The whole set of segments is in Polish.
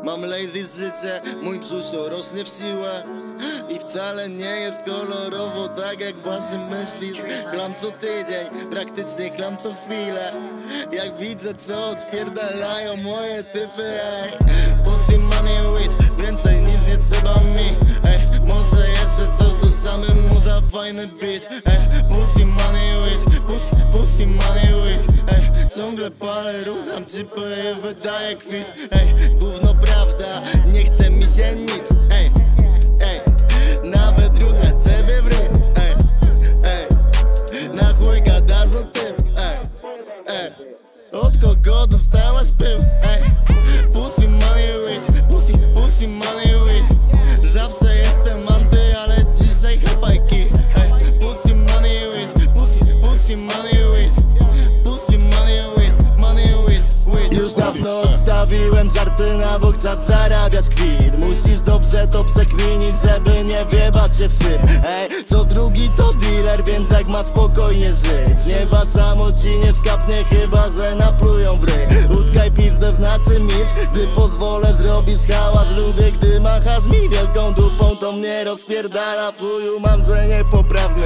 Mam lazy życie, mój brzuszor rośnie w siłę i wcale nie jest kolorowo tak jak właśnie myślisz. Klam co tydzień, praktycznie klam co chwilę. Jak widzę co odpierdalają moje typy, ej. Pussy, money, weed, więcej nic nie trzeba mi, ej. Może jeszcze coś do samemu za fajny beat, ej. Pussy, money, weed, pussy, money, weed, ej. Ciągle palę, rucham chipy i wydaję kwit, ej. Gówno prawda, nie chce mi się nic, ej, ej. Nawet rucha ciebie w ryj, ej, ej. Na chuj gadasz o tym, ej, ej. Od kogo dostałaś pył, ej. Pussy, money, weed, pussy, money, weed. Zawsze jestem anty, ale dzisiaj chłopaki, ej. Pussy, money, weed, pussy, money, weed. Pussy, money, weed. Już dawno odstawiłem żarty na bok, czas zarabiać kwit. Musisz dobrze to przekminić, żeby nie wjebać się w syf. Ej, co drugi to dealer, więc jak ma spokojnie żyć, nieba samo ci nie skapnie, chyba że naplują w ryj. Utkaj pizdę znaczy milcz, gdy pozwolę zrobisz hałas. Lubię gdy machasz mi wielką dupą, to mnie rozpierdala. W chuju mam, że niepoprawny.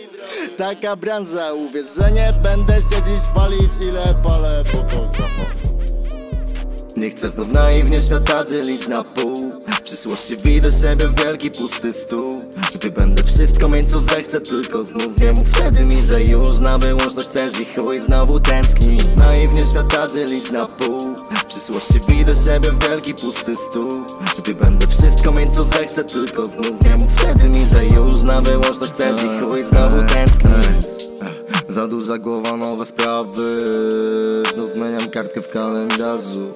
Taka branża, uwierz, że nie będę się dziś chwalić, ile palę po pokoju. Nie chcę znów naiwnie świata dzielić na pół. W przyszłości widzę siebie wielki pusty stół. Gdy będę wszystko mieć co zechcę, tylko znów nie mów wtedy mi, że już na wyłączność chcesz i chuj znowu tęskni. Naiwnie świata dzielić na pół. W przyszłości widzę siebie wielki pusty stół. Gdy będę wszystko mieć co zechcę, tylko znów nie mów wtedy mi, że już na wyłączność chcesz i chuj znowu tęskni. Za duża głowa, nowe sprawy. Znów zmieniam kartkę w kalendarzu.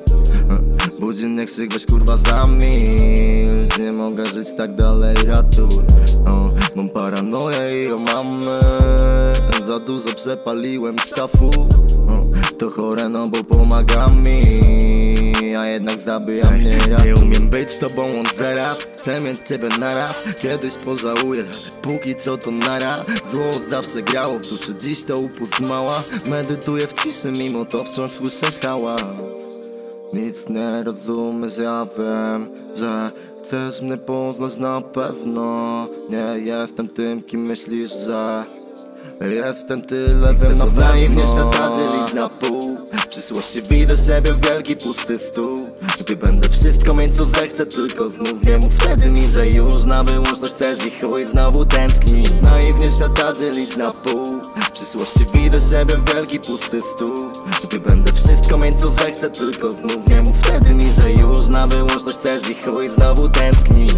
Budzi krzyk, weź kurwa zamilcz. Nie mogę żyć tak dalej, ratuj. Mam paranoję i mamy. Za dużo przepaliłem stafu. To chore, no bo pomaga mi, a jednak zabija mnie rap. Nie umiem być z tobą od zaraz, chcę mieć ciebie naraz. Kiedyś pożałuję, póki co to nara. Zło od zawsze grało w duszy, dziś to upust mała. Medytuję w ciszy, mimo to wciąż słyszę hałas. Nic nie rozumiesz, ja wiem, że chcesz mnie poznać na pewno. Nie jestem tym, kim myślisz, że jestem, tyle wiem na pewno. Naiwnie świata dzielić na pół. W przyszłości widzę siebie wielki pusty stół. Gdy będę wszystko mieć co zechcę, tylko znów nie mów wtedy mi, że już na wyłączność chcesz i chuj znowu tęskni. Naiwnie świata dzielić na pół. W przyszłości widzę siebie wielki pusty stół. Gdy będę wszystko mieć co zechcę, tylko znów nie mów wtedy mi, że już na wyłączność chcesz i chuj znowu tęskni.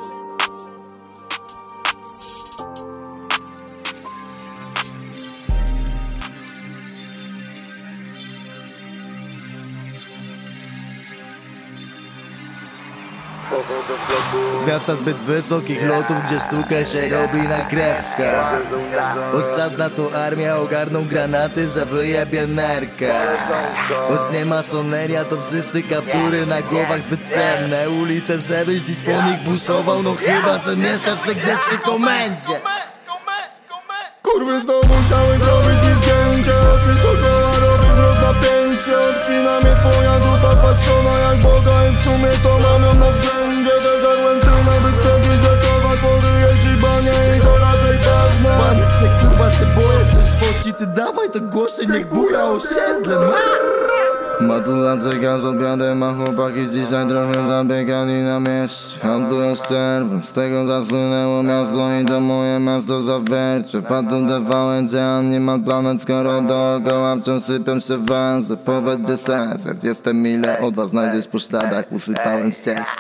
Z miasta zbyt wysokich lotów, gdzie sztuka się robi na kreskach. Odsadna to armia, ogarną granaty, że wyjebie nerkę. Choć nie masoneria, to wszyscy kaptury na głowach zbyt ciemne. Ulite, żebyś dziś po nich buszował, no chyba, że mieszkasz se gdzieś przy komendzie. Kurwy znowu chciały zrobić mi zdjęcie. Oczy dookoła robisz roznapięcie. Odcina mnie twoja dupa patrzona jak Boga. I w sumie to mam ją na względzie. Wyżarłem tynę, by wtedy zakować. Poryję ci banie i to raczej pewne. Panicznie kurwa się boję przyszłości. Ty dawaj to głośniej, niech buja osiedle. Matula czeka z obiadem, a chłopaki dzisiaj trochę zabiegali na mieście. Handlują z czerwem, z tego zasłynęło miasto i to moje miasto zawiercze. Wpadł TVN, gdzie Animal Planet, skoro dookoła wciąż sypią się węże. Powiedz gdzie sens, jestem mile od was znajdziesz po śladach, usypałem ścieżkę.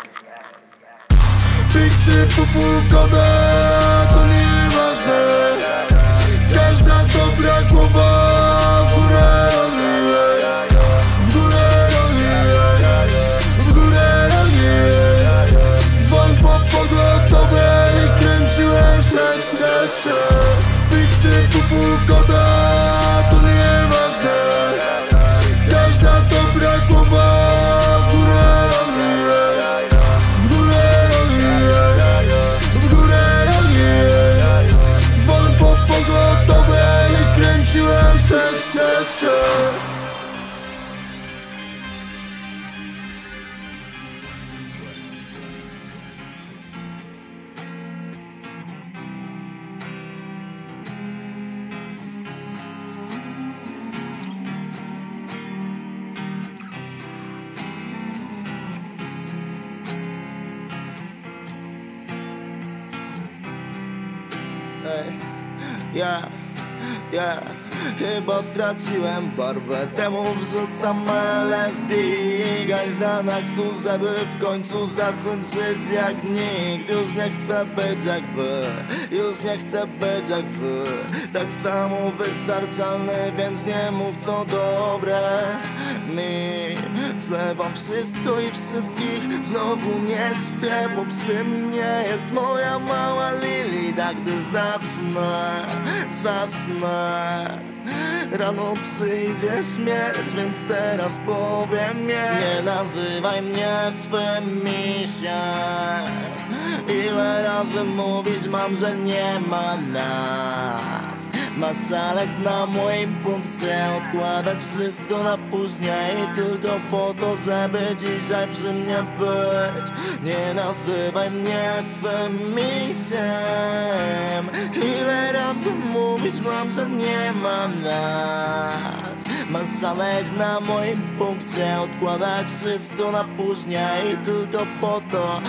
Pixy, fufu, koda, to nieważne. Każda dobra głowa w górę. Pixy, fufu, koda, to nieważne. Każda dobra głowa w górę, w górę, w górę. Dzwoń po pogotowe i kręciłem Chyba straciłem barwę, temu wrzucam LSD Gajzanaxu, żeby w końcu zacząć żyć jak nikt. Już nie chcę być jak wy, już nie chcę być jak wy. Tak samo wystarczalny, więc nie mów co dobre mi. Zlewam wszystko i wszystkich, znowu nie śpię, bo przy mnie jest moja mała Lili. Tak gdy zasnę, rano przyjdzie śmierć, więc teraz powiem nie nazywaj mnie swym misiem. Ile razy mówić mam, że nie ma nas. Masz szaleć na moim punkcie, odkładać wszystko na później, tylko po to, żeby dzisiaj przy mnie być. Nie nazywaj mnie swym misiem. Ile razy mówić mam, że nie ma nas. Masz szaleć na moim punkcie, odkładać wszystko na później, tylko po to.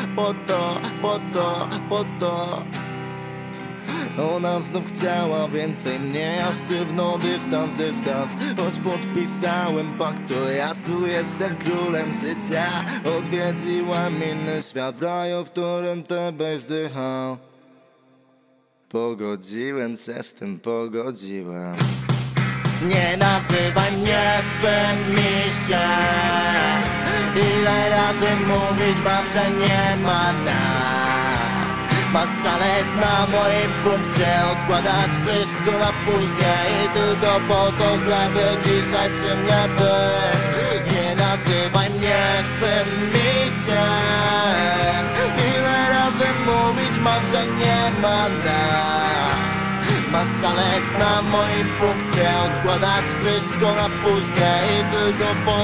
Ona znów chciała więcej mnie, a sztywno dystans. Choć podpisałem pakt, to ja tu jestem królem życia. Odwiedziłem inny świat, w raju, w którym ty byś dychał. Pogodziłem się z tym, pogodziłem. Nie nazywaj mnie swym misiem. Ile razy mówić mam, że nie ma nas. Masz szaleć na moim punkcie, odkładać wszystko na później, tylko po to, żeby dzisiaj przy mnie być. Nie nazywaj mnie swym misiem. Ile razy mówić mam, że nie ma nas. Masz szaleć na moim punkcie, odkładać wszystko na później, tylko po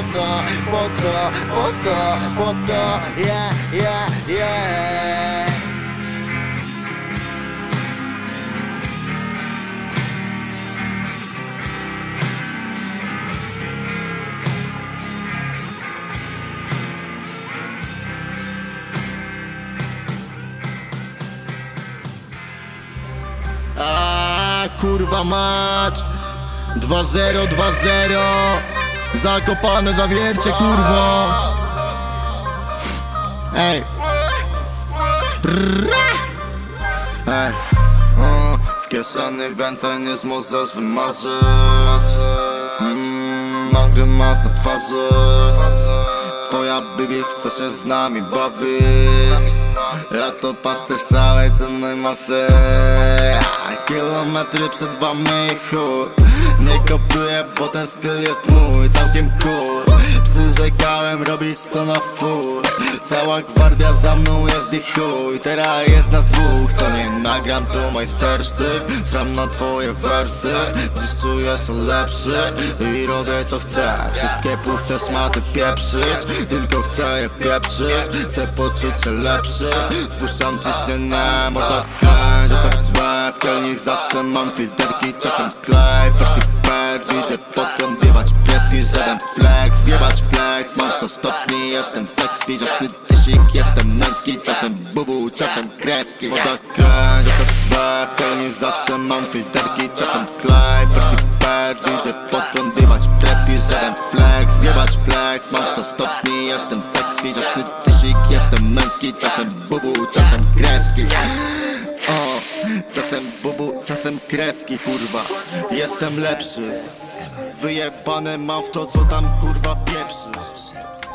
to, yeah. Kurwa mać 2-0 Zakopane zawiercie, kurwa. Ej w kieszeni więcej niż możesz wymarzyć. Mam grymas na twarzy. Twoja bibi chce się z nami bawić. Ja to pasterz całej cennej masy. Kilometry przed wami, chuj. Nie kopiuję, bo ten styl jest mój, całkiem cool. Przyrzekałem robić to na full. Cała gwardia za mną jest i chuj. Teraz jest nas dwóch, co nie nagram, to majstersztyk. Sram na twoje wersy, dziś czuję się lepszy i robię co chcę. Wszystkie puste szmaty pieprzyć, tylko chcę je pieprzyć. Chcę poczuć się lepszy, spuszczam ciśnienie, morda kręć, OCB. W kielni zawsze mam filterki, czasem klej. Percy Perz idzie pod prąd, wiewać pieski, żaden flex. Zjebać flex, mam 100 stopni, jestem sexy. Dziewczny tysik, jestem męski, czasem bubu, czasem kreski. Morda kręć, OCB. W kielni zawsze mam filterki, czasem klej. Percy Perz idzie pod prąd, wiewać pieski, żaden flex. Zjebać flex, mam 100 stopni, jestem sexy. Dziewczny tysik, jestem męski, czasem bubu, czasem kreski. Czasem bubu, czasem kreski, kurwa. Jestem lepszy. Wyjebane mam w to, co tam, kurwa, pieprzysz.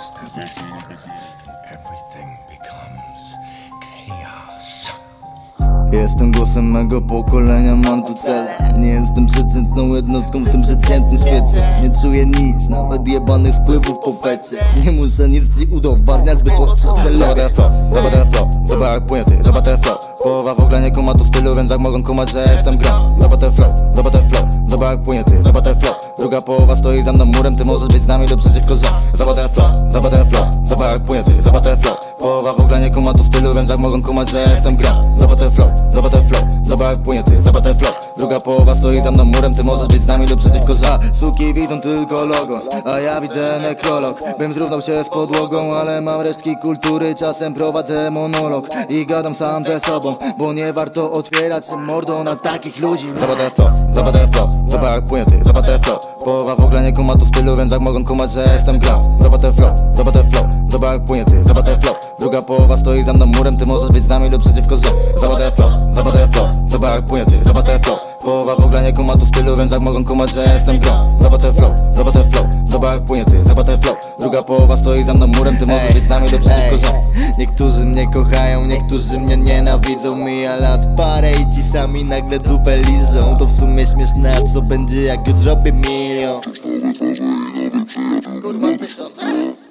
Jestem głosem mego pokolenia, mam tu cel. Nie jestem przeciętną jednostką w tym przeciętnym świecie. Nie czuję nic, nawet jebanych spływów po fecie. Nie muszę nic ci udowadniać, by poczuć się lorem. Zobaczę flow, zobacz jak płynie ty, zobaczę flow. Połowa w ogóle nie kuma tu stylu, więc jak mogą kumać, że jestem grom. Zobaczę flow, zobacz jak płynie ty, zobaczę flow. Druga połowa stoi za mną murem, ty możesz być z nami lub przeciwko rząd. Zobaczę flow, zobacz jak płynie ty, zobaczę flow. Połowa w ogóle nie kuma tu stylu, więc jak mogą kumać, że ja jestem gra. Zobacz ten flow, zobacz jak płynie ty, zobacz ten flow. Druga połowa stoi tam na murem, ty możesz być z nami lub przeciwko, że suki widzą tylko logo, a ja widzę nekrolog. Bym zrównał cię z podłogą, ale mam resztki kultury. Czasem prowadzę monolog i gadam sam ze sobą, bo nie warto otwierać się mordą na takich ludzi. Zobacz ten flow, zobacz jak płynie ty, zobacz ten flow. Połowa w ogóle nie kuma tu stylu, więc jak mogą kumać, że jestem gra. Zobacz ten flow, zobacz jak płynie ty, zobacz ten flow. Druga połowa stoi za mną murem, ty możesz być z nami lub przeciwko, że zobacz ten flow, zobacz jak płynie ty, zobacz ten flow. Połowa w ogóle nie kuma tu stylu, więc jak mogą kumać, że jestem gra. Zobacz ten flow, zobacz jak płynie ty, zobacz ten flow. Druga połowa stoi za mną murem, ty możesz być z nami lub przeciwko, że niektórzy mnie kochają, niektórzy mnie nienawidzą. Mija lat parę i ci sami nagle dupę lizą. To w sumie śmieszne, a co będzie jak już zrobię milion? Kurwa, tysiące.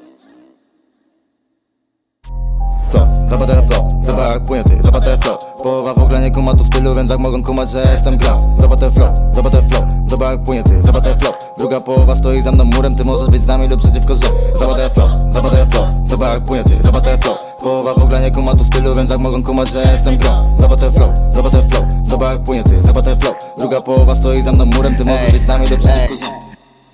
Zobacz ten flow, zobacz jak płynie ty, zobacz ten flow. Połowa w ogóle nie kuma tu stylu, więc jak mogą kumać, że jestem gra. Zobacz ten flow, zobacz jak płynie ty, zobacz ten flow. Druga połowa stoi za mną murem, ty możesz być z nami lub przeciwko, że zobacz ten flow, zobacz jak płynie ty, zobacz ten flow. Połowa w ogóle nie kuma tu stylu, więc jak mogą kumać, że jestem gra. Zobacz ten flow, zobacz jak płynie ty, zobacz ten flow. Druga połowa stoi za mną murem, ty możesz być z nami lub przeciwko, że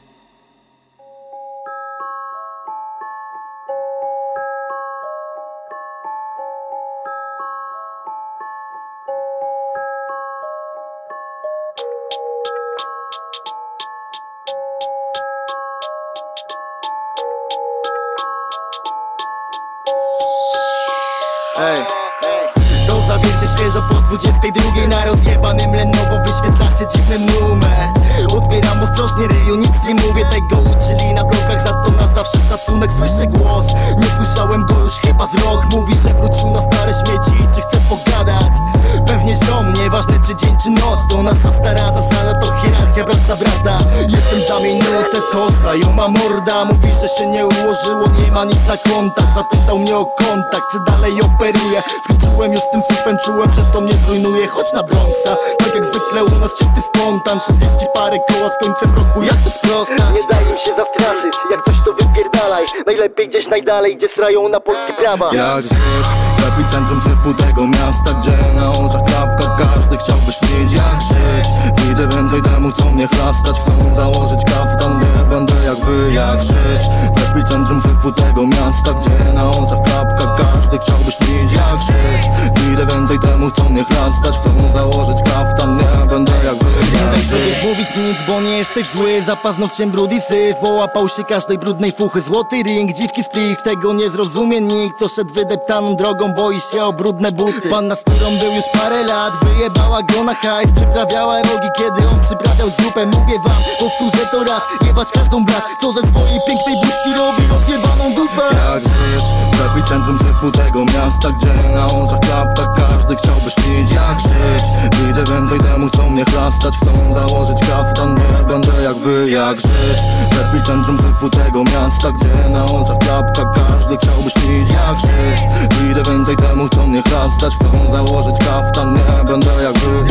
to zawiercie świeżo po 22 na rozjebanym Lenowo wyświetla się dziwny numer. Odbieram ostrożnie ryju, nic nie mówię, tego uczyli na blokach, za to na zawsze szacunek, słyszę głos. Nie słyszałem go już chyba z rok, mówi, że wrócił na stare śmieci i czy chce pogadać. Pewnie ziom, nieważne czy dzień czy noc, to nasza stara zasada, to hierarchia brat za brata. Jestem za minutę, to znajoma morda, mówi, że się nie ułożyło, nie ma nic na kontakt. Zapytał mnie o kontakt, czy dalej operuje. Skończyłem już z tym syfem, czułem, że to mnie zrujnuje. Chodź na Bronxa, tak jak zwykle u nas czysty spontan. 30 parę koła z końcem roku, jak to sprostać? Nie daj im się zastraszyć, jak coś to wypierdalaj. Najlepiej gdzieś najdalej, gdzie srają na polskie prawa. Jak żyć w epicentrum syfu tego miasta, gdzie na oczach klapka każdy chciałby śnić jak żyć. Widzę więcej temu, co mnie chlastać. Chcą założyć kaftan, nie będę jak wy, jak żyć w epicentrum syfu tego miasta, gdzie na oczach klapka każdy chciałby śnić jak żyć. Widzę więcej temu, co mnie chlastać. Chcą założyć kaftan, nie będę jak wy, nie daj sobie mówić nic, bo nie jesteś zły. Za paznokciem brud i syf, połapał się każdej brudnej fuchy. Złoty ring, dziwki spliff, tego nie zrozumie nikt, co szedł wydeptaną drogą, boi się o brudne buty. Panna, z którą był już parę lat, wyjebała go na hajs, przyprawiała rogi, kiedy on przyprawiał zupę. Mówię wam, powtórzę to raz, jebać każdą brać, co ze swojej pięknej buźki robi rozjebaną dupę. Jak żyć w epicentrum syfu tego miasta, gdzie na oczach klapka każdy chciałby śnić jak żyć. Widzę więcej temu, co mnie chlastać. Chcą założyć kaftan, nie będę jak wy, jak żyć w epicentrum syfu tego miasta, gdzie na oczach klapka każdy chciałby śnić jak żyć. Widzę więcej temu, co mnie chlastać. Chcą założyć kaftan, nie będę jak wy.